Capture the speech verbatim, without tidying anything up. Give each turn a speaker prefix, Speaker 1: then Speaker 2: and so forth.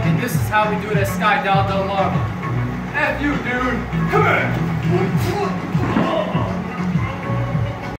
Speaker 1: and this is how we do it at SkyDive. F you, dude. Come here.